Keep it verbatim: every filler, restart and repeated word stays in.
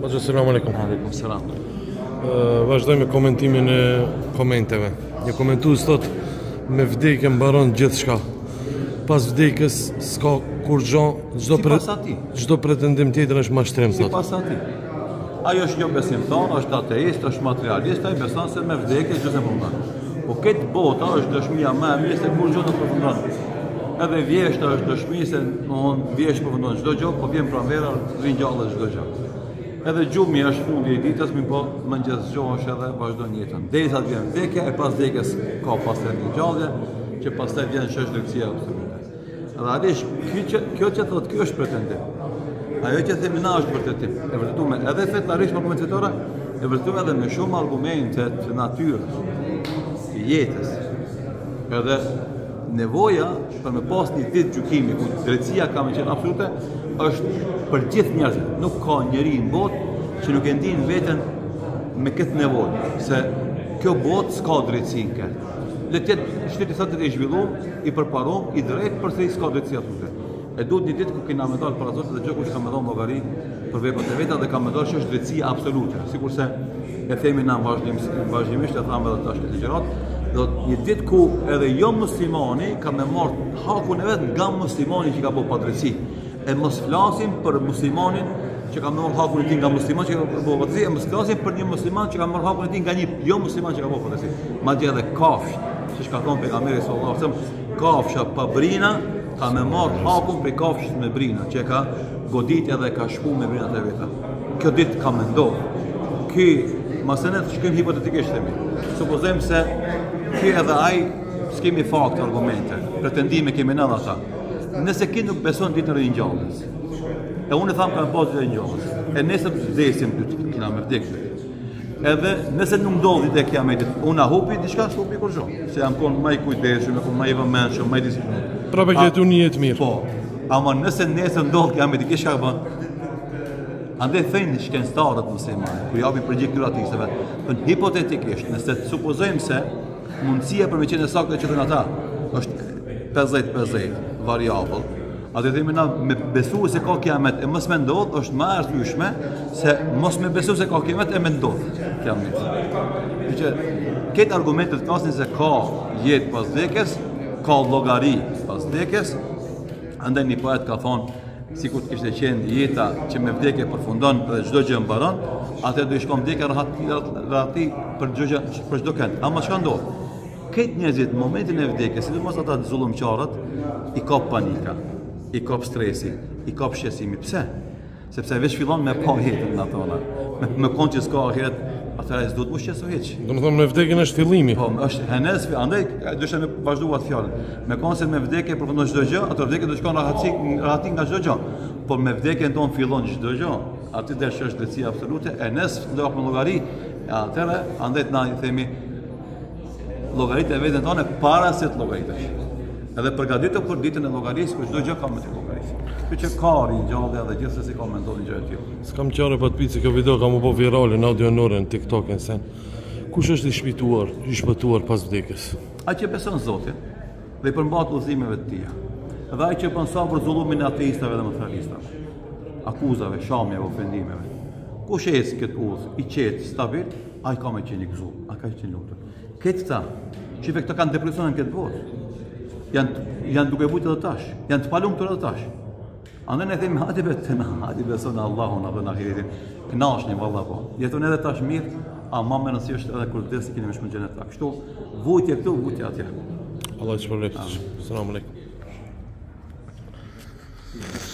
Hoxha, selam aleikum. Aleikum selam. Vazhdoj me komentimin e komenteve. Një komentues thot, me vdekje mbaron gjithçka. Pas vdekjes s'ka kur gjë, çdo Si pas atij. çdo pretendim tjetër është mashtrim Si thot. pas atij. Ajo është një besimtar, është ateist, është materialist, ai beson se me vdekje gjë se mundon. Po këtë bota është dëshmia më e mirë se kur gjë të përfundon. Edhe vjeshta është dëshmi se domthon vjesht përfundon çdo gjë, po vjen pranvera, ringjallë çdo gjë. Edhe gjumi është fundi i ditës, mi po mëngjesgjohesh edhe vazhdon jetën. Derisa të vjen vdekja, e pas vdekjes ka pastaj ringjallje, që pastaj vjen shoqëria absolute. Edhe adish, kjo që thotë, kjo është pretendim. Ajo që themi na është vërtetim. E vërtetuar edhe fetarisht me komentetore, e vërtetuar edhe me shumë argumente të natyrës, të jetës. Edhe nevoja për me pas një ditë gjykimi ku drejtësia ka më qenë absolute është për gjithë njerëzit. Nuk ka njeri në botë që nuk e ndin veten me këtë nevojë, se kjo botë s'ka drejtësi në këtë. Le të jetë shteti sa të të zhvilluar, i përparuar, i drejtë përsëri s'ka drejtësi absolute. E duhet një ditë ku kena me dalë para Zotit dhe gjë kush ka me dhënë llogari për veprat e veta dhe ka me dhënë që është drejtësia absolute. Sikurse e themi na vazhdimisht, e thamë edhe tash në ligjërat, do një ditë ku edhe jo muslimani ka me marrë hakun e vet nga muslimani që ka bërë padrejtësi. E mos flasim për muslimanin që ka marrë hakun e tij nga muslimani që ka bërë padrejtësi, e mos flasim për një musliman që ka marrë hakun e tij nga një jo musliman që ka bërë padrejtësi. Madje edhe kafsh, siç ka thënë pejgamberi sallallahu alajhi wasallam, kafsha pa brina ka me marrë hakun për kafshës me brina, që ka godit edhe ka shku me brinat e veta. Kjo ditë ka me ndodhë. Ky, masë ne të shkojmë hipotetikisht themi. Supozojmë se ky edhe ai s'kemi fakt argumente, pretendime kemi në ata. Nëse ki nuk beson ditën e ringjalljes. E unë tham kam pas ditë e ringjalljes. E nesër vdesim dy kina me vdekje. Edhe nëse nuk ndodhi te kiametit, unë hupi diçka s'hupi kurrë. Se jam kon më i kujdesshëm, kon më i vëmendshëm, më i disiplinuar. Pra për jetu një jetë mirë. Po, ama nëse nesër ndodh kiameti, kish ka bën? Andaj thënë shkencëtarët muslimanë, kur japin përgjigje këtyre ateistëve, thënë hipotetikisht, nëse të supozojmë se mundësia për me qenë saktë që thënë ata është pesëdhjetë pesëdhjetë variabël, atë themi na me besu se ka kiamet e mos me ndodh është më e arsyeshme se mos me besu se ka kiamet e me ndodh kiamet. Që këtë argumentet të flasin se ka jetë pas vdekjes, ka llogari pas vdekjes, andaj një poet ka thonë, sikur të kishte qenë jeta që me vdekje përfundon dhe çdo gjë mbaron, atë do i shkon vdekja rahati për çdo gjë, për çdo kënd. Ama çka ndodh? Këtë njerëzit në momentin e vdekjes, sidomos ata të zullumçarët, i kap panika, i kap stresi, i kap shqetësimi. Pse? Sepse veç fillon me pa jetën në tona. Me, me konë që s'ka ahiret, atëra s'duhet më shqetëso hiç. Do të thonë me vdekjen është fillimi. Po, është henes, andaj dysha me vazhduar atë fjalën. Me konë se me vdekje përfundon çdo gjë, atë vdekje do të shkon rahati, rahati nga çdo gjë. Por me vdekjen tonë fillon çdo gjë. Aty desh është drejtësia absolute, henes do të hapë llogari. Atëra andaj na i themi llogaritë e vetën tonë para se të llogaritesh. Edhe përgatitur për ditën e llogarisë, ku çdo gjë ka me të llogarisë. Kjo që ka ringjallje dhe gjithsesi ka mendon gjë të tilla. S'kam qare pa të pitë se kjo video ka më po virale në audionore në TikTok e në sen. Kush është i shpituar, i shpëtuar pas vdekjes? Ai që beson Zotin dhe i përmbat udhëzimeve të tija. Dhe ai që bën sabër zullumin e ateistëve dhe materialistëve. Akuzave, shamjeve, ofendimeve. Kush e ecë këtë udhë, i qetë, stabil, ai ka me qenë i gëzuar, ai ka qenë lumtur. Këtë ta, që këta kanë depresionin këtë botë. Janë janë duke vujtë edhe tash, janë të palumtur edhe tash. Andaj ne themi hadi betena, hadi beson Allahun apo në ahiretin. Kënaqni valla po. Jetoni edhe tash mirë, ama më nëse është edhe kur vdes keni më shkon në xhenet. Kështu, vujtje këtu, vujtje atje. Allah të shpërblet. Selam aleikum.